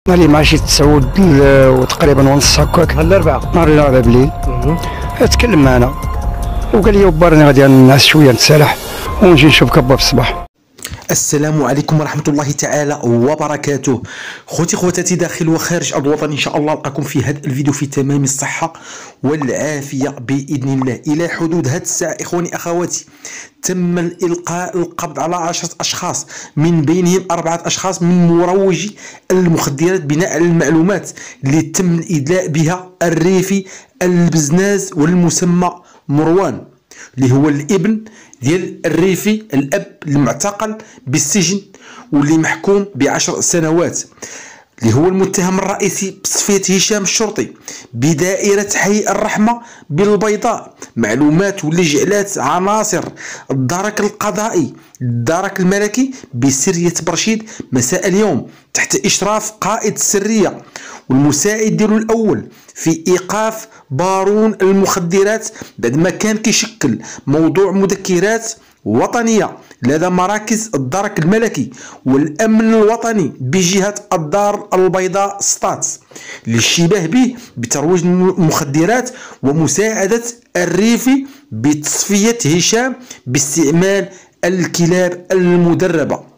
نهار اللي ماشي تسعود وتقريبا ونص هكاك، نهار الاربعاء، نهار الاربعاء بالليل تكلم معنا وقال لي وبرني غادي نعس شويه نتسالح ونجي نشوفك با في الصباح. السلام عليكم ورحمة الله تعالى وبركاته. خوتي خواتاتي داخل وخارج أرض الوطن، إن شاء الله ألقاكم في هذا الفيديو في تمام الصحة والعافية بإذن الله. إلى حدود هذه الساعة إخواني أخواتي تم الإلقاء القبض على 10 أشخاص، من بينهم 4 أشخاص من مروجي المخدرات بناء على المعلومات اللي تم الإدلاء بها الريفي البزناز والمسمى مروان، اللي هو الابن ديال الريفي الاب المعتقل بالسجن واللي محكوم ب10 سنوات، اللي هو المتهم الرئيسي بصفية هشام الشرطي بدائرة حي الرحمة بالبيضاء. معلومات واللي جعلات عناصر الدرك القضائي الدرك الملكي بسرية برشيد مساء اليوم تحت إشراف قائد السرية والمساعد ديالو الأول في إيقاف بارون المخدرات بعد ما كان كيشكل موضوع مذكرات وطنية لدى مراكز الدرك الملكي والأمن الوطني بجهة الدار البيضاء سطات للشبه به بترويج المخدرات ومساعدة الريفي بتصفية هشام باستعمال الكلاب المدربة.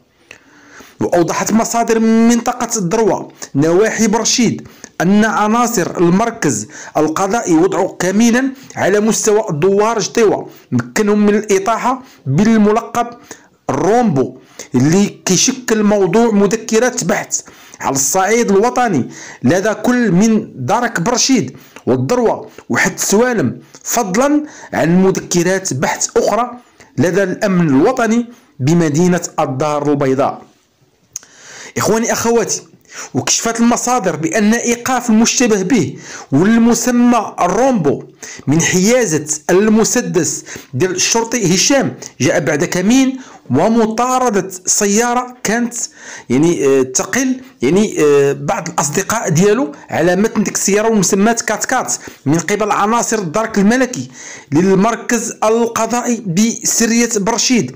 وأوضحت مصادر من منطقة الدروة نواحي برشيد أن عناصر المركز القضائي وضعوا كمينا على مستوى الدوار جطيوة، مكنهم من الإطاحة بالملقب الرومبو اللي كيشكل موضوع مذكرات بحث على الصعيد الوطني لدى كل من درك برشيد والدروة وحد سوالم، فضلا عن مذكرات بحث أخرى لدى الأمن الوطني بمدينة الدار البيضاء. إخواني أخواتي، وكشفت المصادر بأن إيقاف المشتبه به والمسمى الرومبو من حيازة المسدس ديال الشرطي هشام جاء بعد كمين ومطاردة سيارة كانت تقل بعض الأصدقاء ديالو على متن ديك السيارة والمسمات كات من قبل عناصر الدرك الملكي للمركز القضائي بسرية برشيد،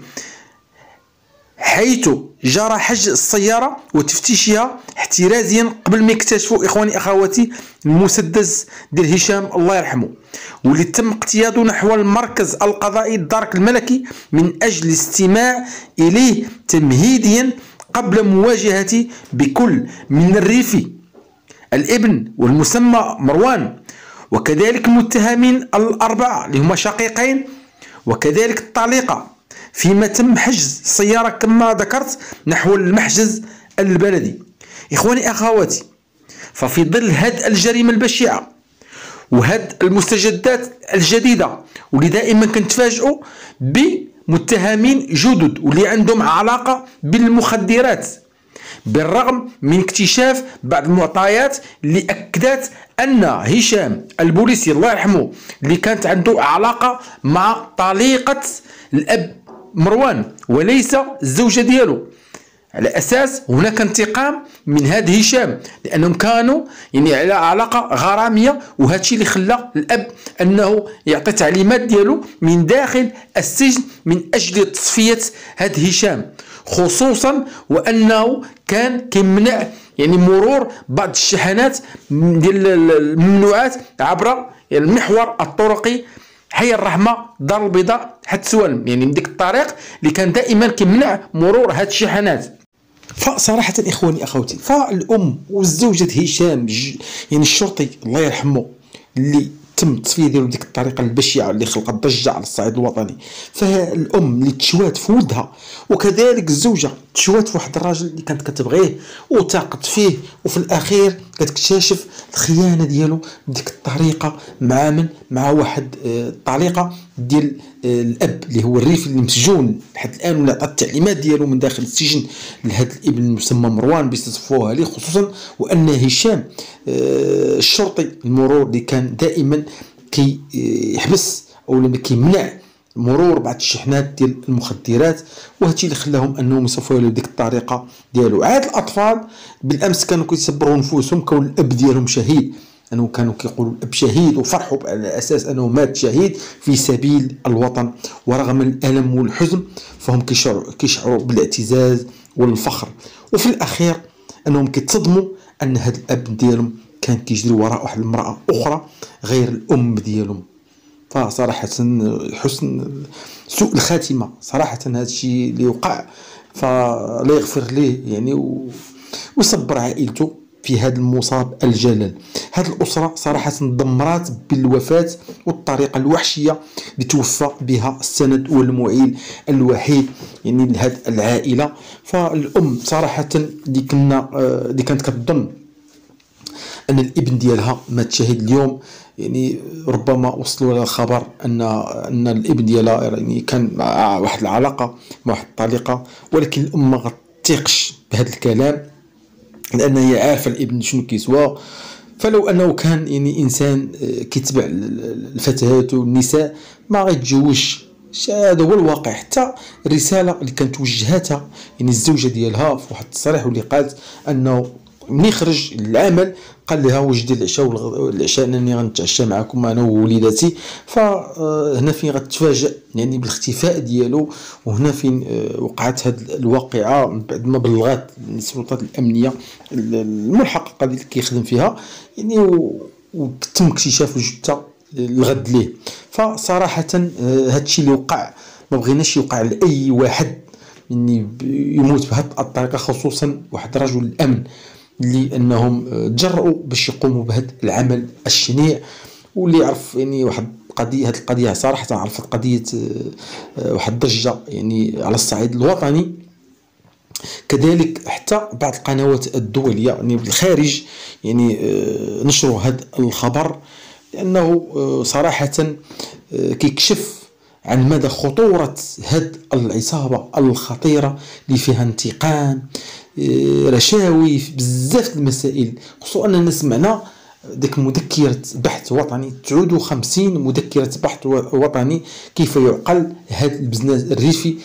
حيث جرى حجز السيارة وتفتيشها احترازيا قبل ما يكتشفوا إخواني أخواتي المسدس ديال هشام الله يرحمه، واللي تم اقتياده نحو المركز القضائي الدرك الملكي من أجل الاستماع إليه تمهيديا قبل مواجهته بكل من الريفي الابن والمسمى مروان، وكذلك المتهمين الأربعة اللي هما شقيقين وكذلك الطليقة، فيما تم حجز السيارة كما ذكرت نحو المحجز البلدي. إخواني أخواتي، ففي ظل هذه الجريمة البشعة وهذه المستجدات الجديدة واللي دائما كنتفاجئوا بمتهمين جدد واللي عندهم علاقة بالمخدرات، بالرغم من اكتشاف بعض المعطيات اللي أكدت أن هشام البوليسي الله يرحمه اللي كانت عنده علاقة مع طليقة الأب مروان وليس الزوجة ديالو، على أساس هناك انتقام من هذا هشام لأنهم كانوا على علاقة غرامية، وهذا الشيء اللي خلى الأب أنه يعطي تعليمات ديالو من داخل السجن من أجل تصفية هذا هشام، خصوصا وأنه كان كيمنع مرور بعض الشحنات ديال الممنوعات عبر المحور الطرقي حي الرحمة دار البيضاء حتى سوالم، من ديك الطريق اللي كان دائما كيمنع مرور هاد الشحنات. فصراحة إخواني أخوتي، فالأم والزوجة هشام الشرطي الله يرحمه اللي تم التصفيه ديالو بديك الطريقه البشعه اللي خلقت ضجه على الصعيد الوطني، فالام اللي تشوات في ولدها وكذلك الزوجه تشوات في واحد الراجل اللي كانت كتبغيه وتاقت فيه، وفي الاخير كتكتشف الخيانه ديالو بديك الطريقه مع واحد الطليقه ديال الاب اللي هو الريفي اللي مسجون لحد الان، ولا عطى التعليمات ديالو من داخل السجن لهذا الابن المسمى مروان بيصفوها عليه، خصوصا وان هشام الشرطي المرور اللي كان دائما كيحبس او لما كيمنع مرور بعض الشحنات ديال المخدرات، وهذا الشيء اللي خلاهم انهم يصفوا له بديك الطريقه ديالو. عاد الاطفال بالامس كانوا كيصبروا نفوسهم كون الاب ديالهم شهيد، انه كانوا كيقولوا الاب شهيد وفرحوا على اساس انه مات شهيد في سبيل الوطن، ورغم الالم والحزن فهم كيشعروا بالاعتزاز والفخر، وفي الاخير انهم كيتصدموا ان هذا الاب ديالهم كان كيجري وراء واحد المراه اخرى غير الام ديالهم. فصراحه حسن سوء الخاتمه صراحه هذا الشيء اللي وقع، فلا يغفر ليه يعني ويصبر عائلته في هذا المصاب الجلل. هذه الأسرة صراحة دمرات بالوفاة والطريقة الوحشية اللي توفى بها السند والمعيل الوحيد يعني لهذه العائلة. فالأم صراحة اللي كانت كتظن أن الابن ديالها مات شهيد اليوم، يعني ربما وصلوا لها الخبر أن الابن ديالها يعني كان مع واحد العلاقة مع واحد الطليقة، ولكن الأم ما غتثقش بهذا الكلام لأن هي عارفة الابن شنو كيسوى. فلو أنه كان يعني إنسان كيتبع الفتيات والنساء ما غيتزوجش. هذا هو الواقع. حتى الرسالة اللي كانت وجهتها يعني الزوجة ديالها في واحد التصريح واللي قالت أنه ملي خرج للعمل قال لها وجدي العشاء انني غنتعشى معكم انا ووليداتي. فهنا فين غتفاجئ يعني بالاختفاء ديالو، وهنا فين وقعت هذه الواقعه من بعد ما بلغات السلطات الامنيه الملحقه اللي كيخدم فيها يعني وتم اكتشاف الجثه الغد ليه. فصراحه هذا الشيء اللي وقع ما بغيناش يوقع لاي واحد يعني يموت بهذه الطريقه، خصوصا واحد رجل الامن اللي انهم تجرؤوا باش يقوموا بهذا العمل الشنيع. واللي يعرف يعني واحد القضيه، هذه القضيه صراحه عرفت قضيه واحد الضجه يعني على الصعيد الوطني، كذلك حتى بعض القنوات الدوليه يعني بالخارج يعني نشروا هذا الخبر، لانه صراحه كيكشف عن مدى خطورة هذه العصابة الخطيرة اللي فيها انتقام، رشاوي، بزاف المسائل. خصوصا أننا سمعنا ديك مذكرة بحث وطني 59 مذكرة بحث وطني كيف يعقل هذا البزنس الريفي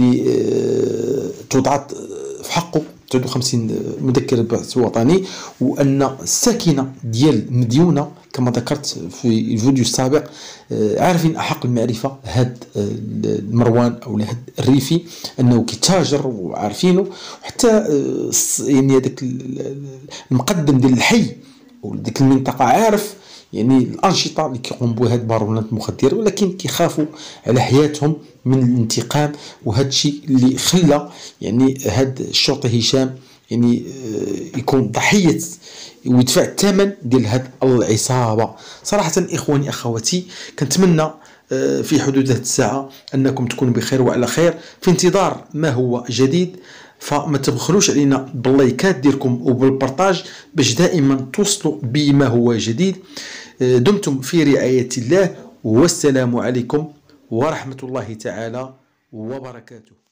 اللي توضعت في حقه 59 مذكرة بحث وطني، وأن الساكنة ديال مديونة كما ذكرت في الفيديو السابق عارفين أحق المعرفة هاد المروان أو هاد الريفي أنه كيتاجر وعارفينه، وحتى يعني هذاك المقدم ديال الحي وديك المنطقة عارف يعني الأنشطة اللي كيقوم بها هاد بارونات المخدرات، ولكن كيخافوا على حياتهم من الانتقام. وهذا الشيء اللي خلى يعني هاد الشرطي هشام يعني يكون ضحية ويدفع الثمن ديال هاد العصابة. صراحة إخواني أخواتي كنتمنى في حدود هاد الساعة أنكم تكونوا بخير وعلى خير، في انتظار ما هو جديد. فما تبخلوش علينا باللايكات ديالكم وبالبرتاج باش دائما توصلوا بما هو جديد. دمتم في رعاية الله، والسلام عليكم ورحمة الله تعالى وبركاته.